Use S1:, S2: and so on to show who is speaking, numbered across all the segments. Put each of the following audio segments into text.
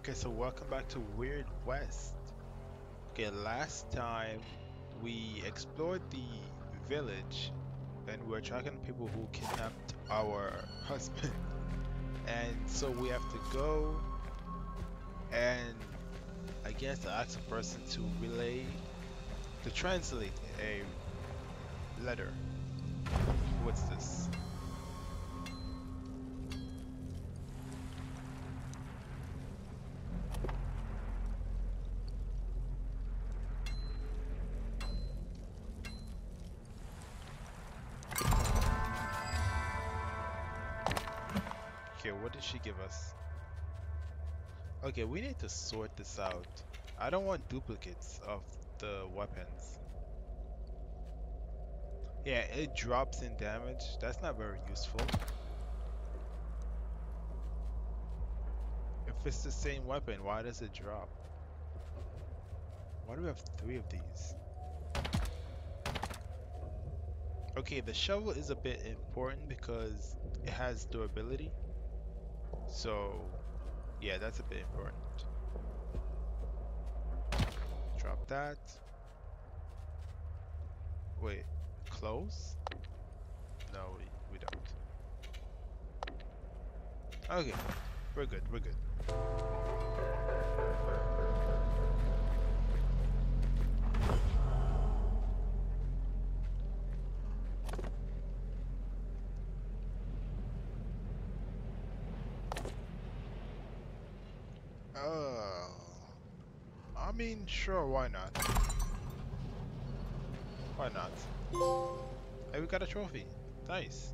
S1: Okay, so welcome back to Weird West. Okay, last time we explored the village and we were tracking people who kidnapped our husband. And so we have to go and I guess ask a person to to translate a letter. What's this? Okay, what did she give us? Okay, we need to sort this out. I don't want duplicates of the weapons. Yeah, it drops in damage. That's not very useful. If it's the same weapon, why does it drop? Why do we have three of these? Okay, the shovel is a bit important because it has durability. So, yeah, that's a bit important. Drop that. Wait, close? No, we don't. Okay, we're good, we're good. Uh, I mean, sure, why not? Why not? Hey, we got a trophy. Nice.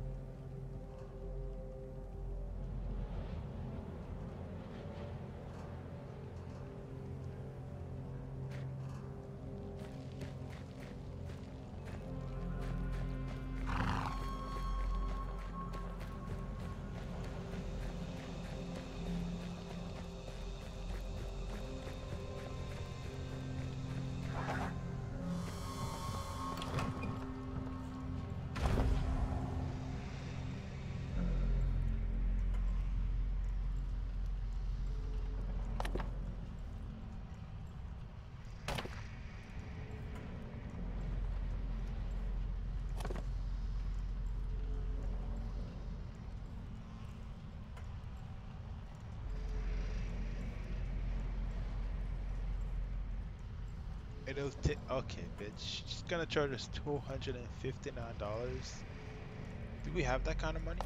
S1: It'll take. Okay, bitch. She's gonna charge us $259. Do we have that kind of money?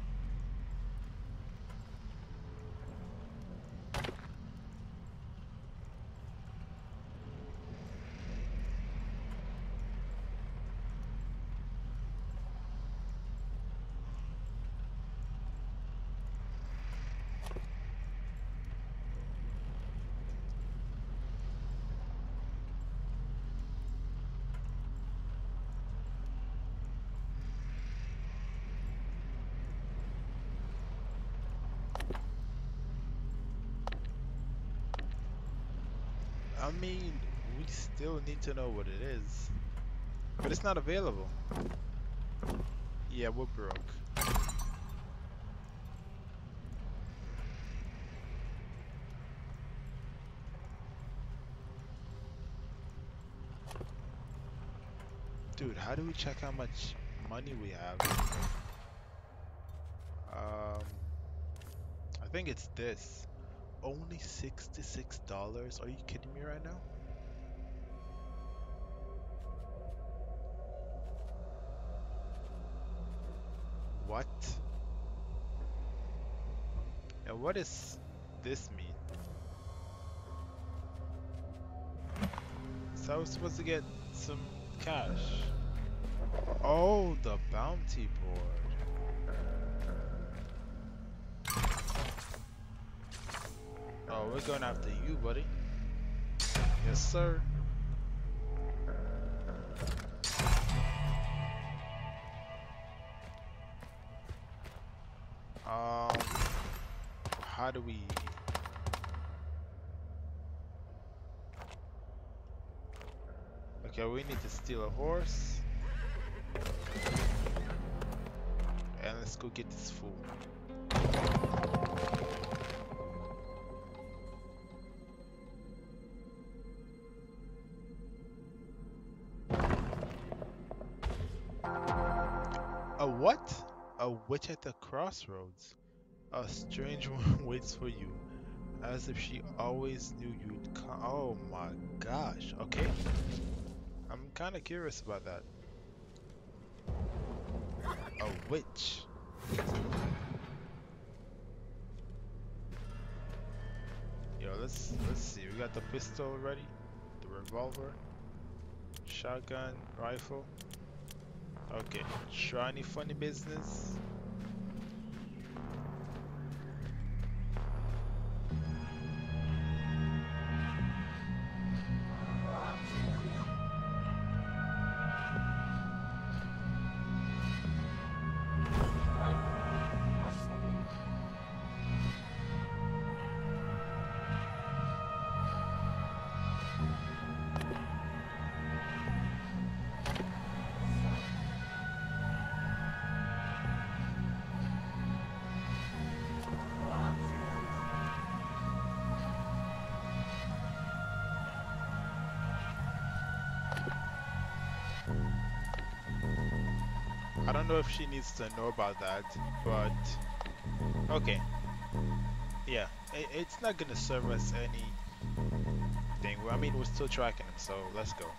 S1: I mean, we still need to know what it is. But it's not available. Yeah, we're broke. Dude, how do we check how much money we have? Um, I think it's this. Only $66? Are you kidding me right now? What? And what does this mean? So I was supposed to get some cash. Oh, the bounty board. Oh, we're going after you, buddy. Yes, sir. Um, how do we... Okay, we need to steal a horse. And let's go get this fool. What? A witch at the crossroads. A strange woman waits for you, as if she always knew you'd come. Oh my gosh. Okay. I'm kind of curious about that. A witch. Yo, let's see. We got the pistol ready, the revolver, shotgun, rifle. Okay. Try any funny business? I don't know if she needs to know about that, but okay. Yeah, it's not gonna serve us anything. I mean, we're still tracking him, so let's go.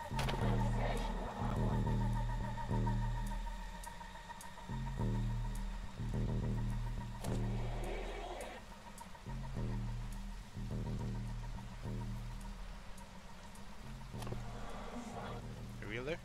S1: Really?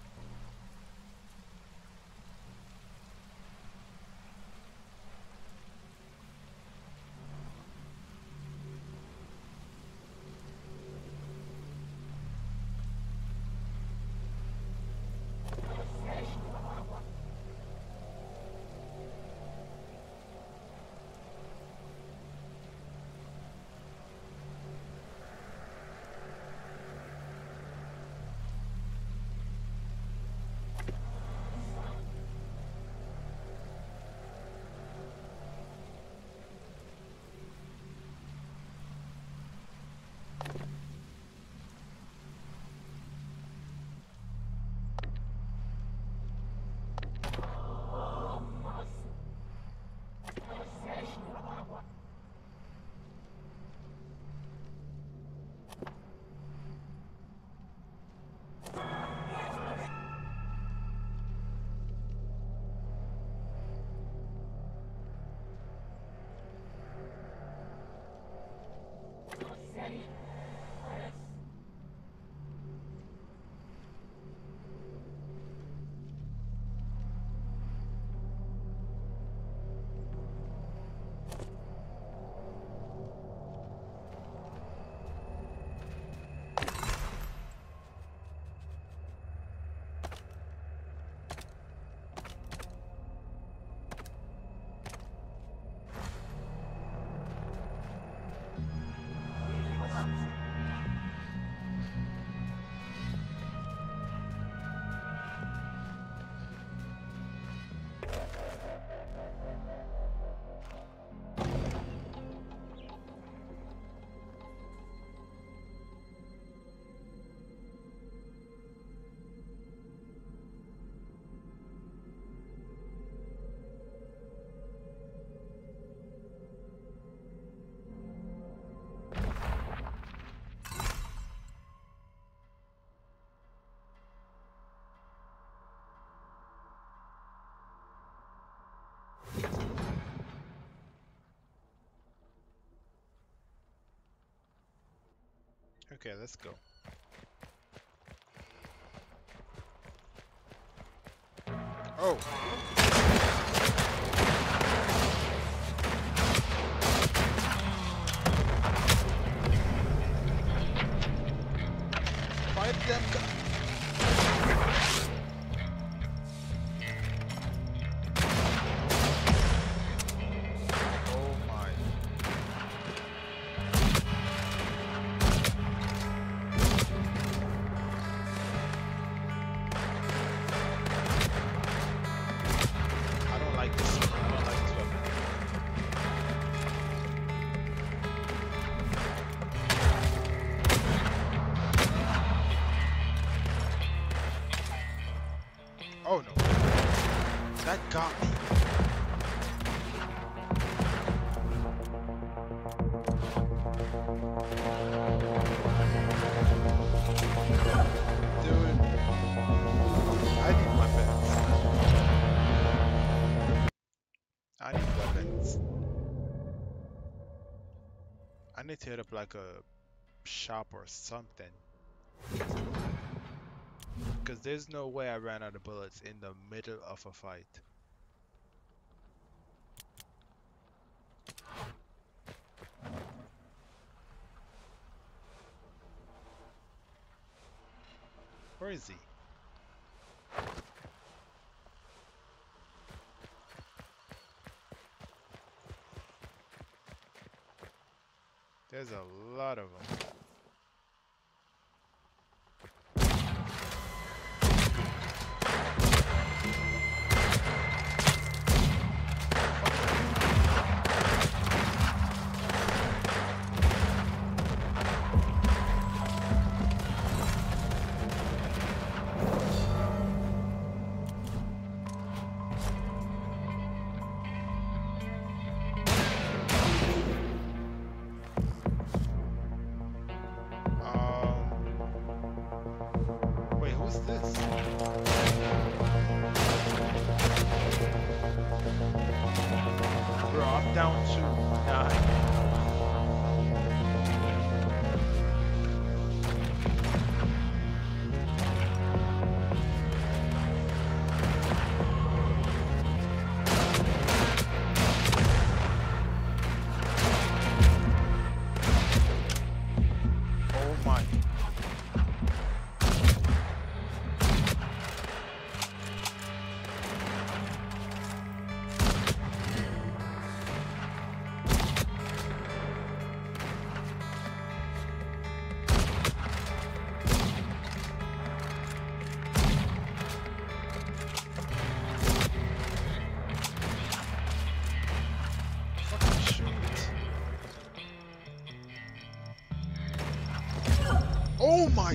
S1: Okay, let's go. Oh! Fight them! Oh my. I don't like this. I don't like this weapon. I need to hit up like a shop or something. Because there's no way I ran out of bullets in the middle of a fight. Where is he? There's a lot of them. Wait, who's this? Bro, I'm down to 9. Oh my. Fucking shoot. Oh my.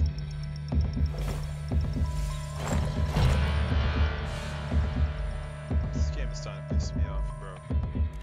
S1: This game is starting to piss me off, bro.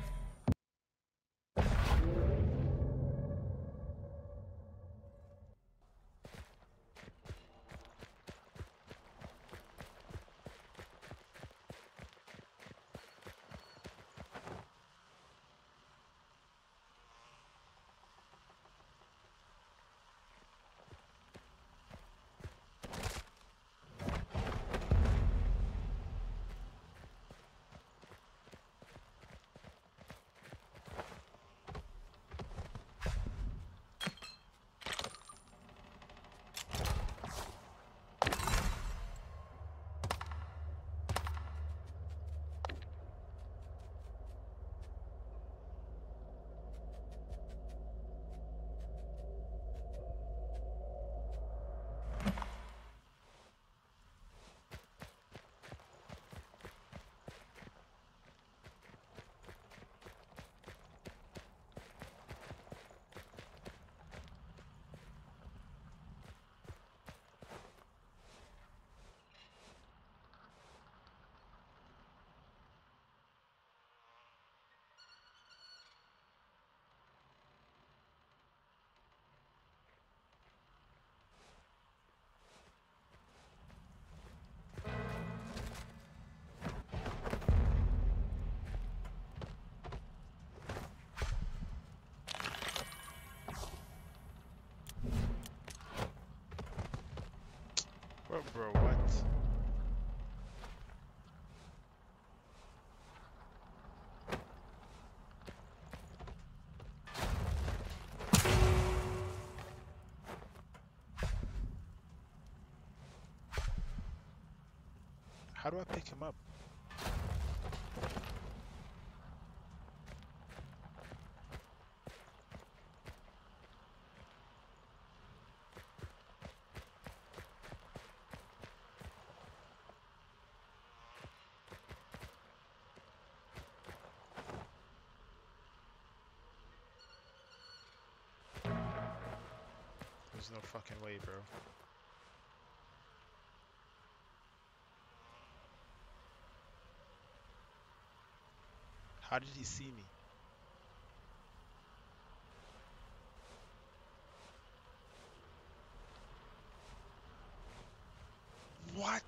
S1: Bro, what? How do I pick him up? There's no fucking way, bro. How did he see me? What?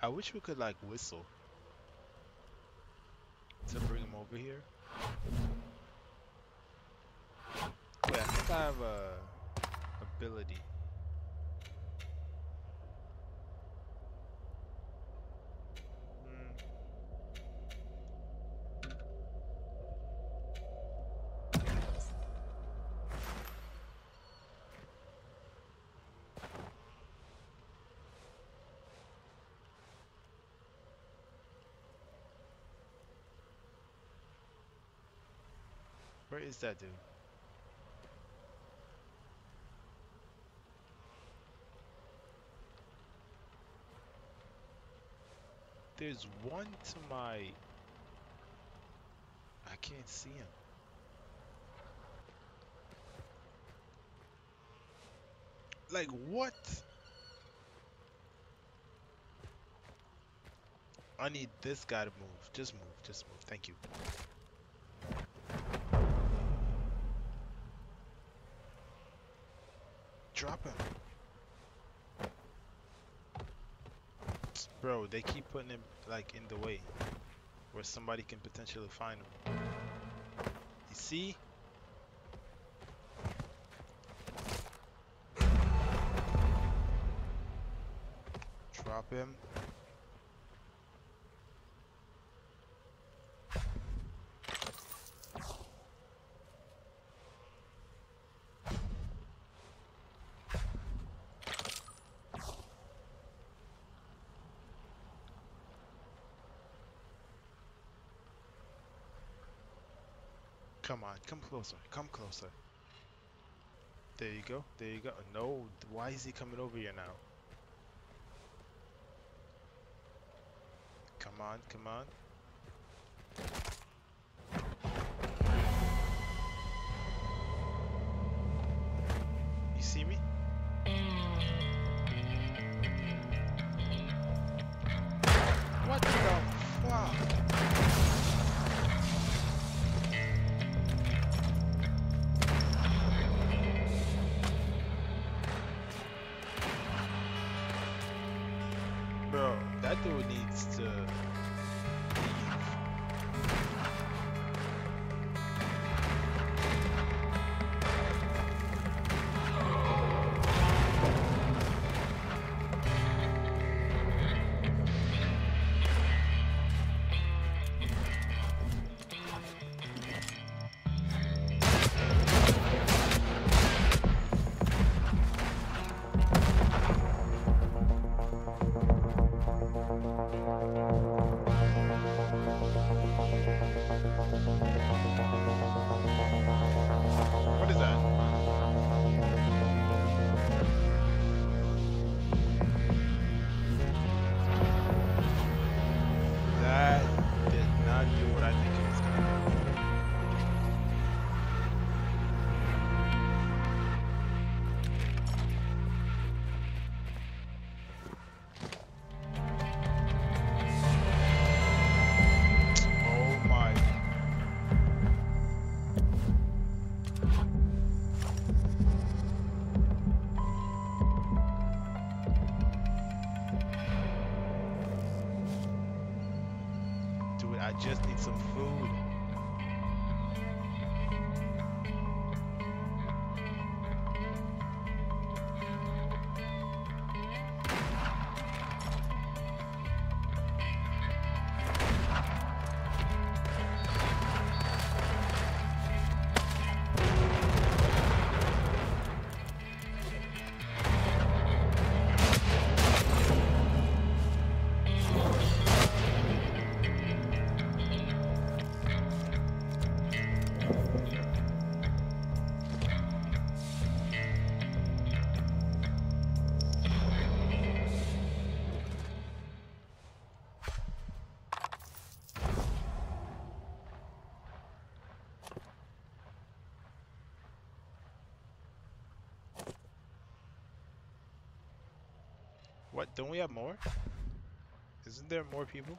S1: I wish we could like whistle to bring him over here. Wait, I think I have a ability. Hmm. Where is that dude? There's one to my... I can't see him. Like what? I need this guy to move. Just move. Just move. Thank you. Drop him. Bro, they keep putting him like in the way where somebody can potentially find him. You see? Drop him. Come on, come closer. Come closer. There you go. There you go. No, why is he coming over here now? Come on, come on. You see me? What the fuck? Bro, that dude needs to leave. What is that? That did not do what I think it was gonna do. Oh my. Dude, I just need some food. What? Don't we have more? Isn't there more people?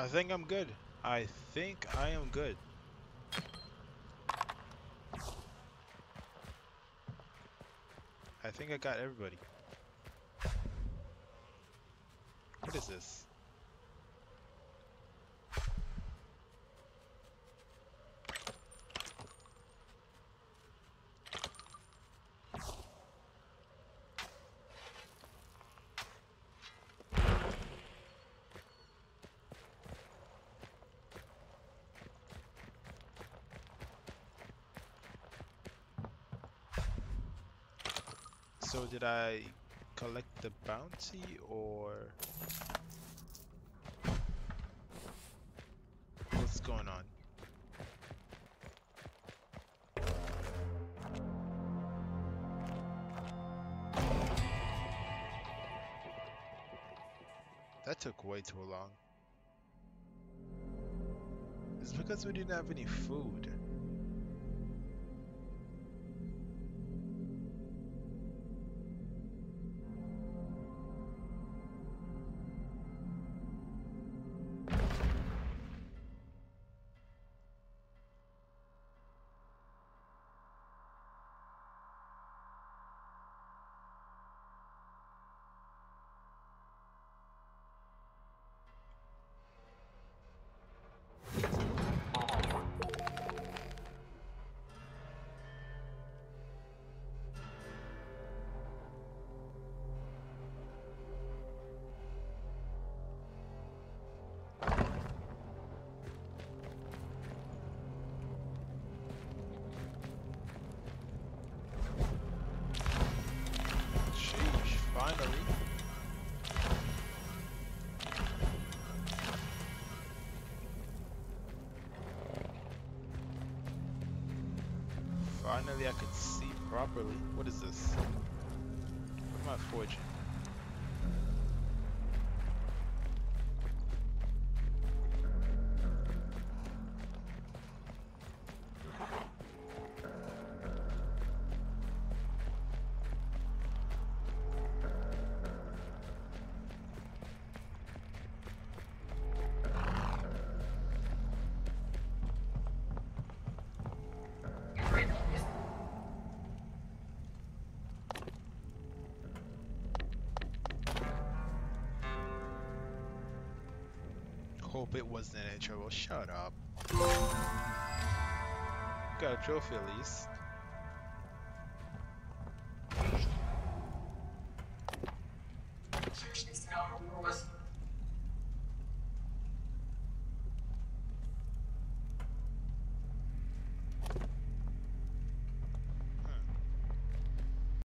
S1: I think I'm good. I think I am good. I think I got everybody. What is this? So did I collect the bounty or what's going on? That took way too long. It's because we didn't have any food. Sheesh, finally. Finally I could see properly. What is this? What am I forging? Hope it wasn't any trouble. Shut up. Got a trophy at least.